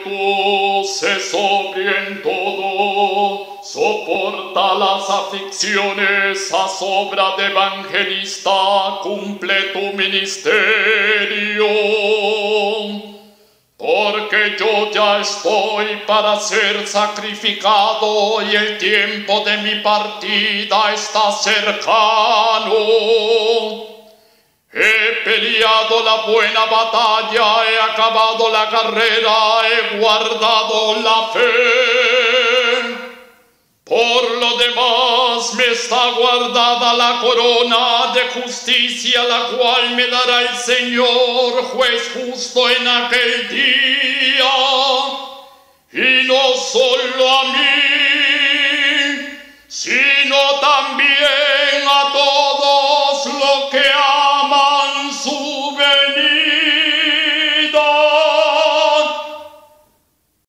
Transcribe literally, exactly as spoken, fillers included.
tú, sé sobrio en todo, soporta las aflicciones, haz obra de evangelista, cumple tu ministerio. Porque yo ya estoy para ser sacrificado y el tiempo de mi partida está cercano. He peleado la buena batalla, he acabado la carrera, he guardado la fe. Por lo demás me está guardada la corona de justicia, la cual me dará el Señor, juez justo en aquel día. Y no solo a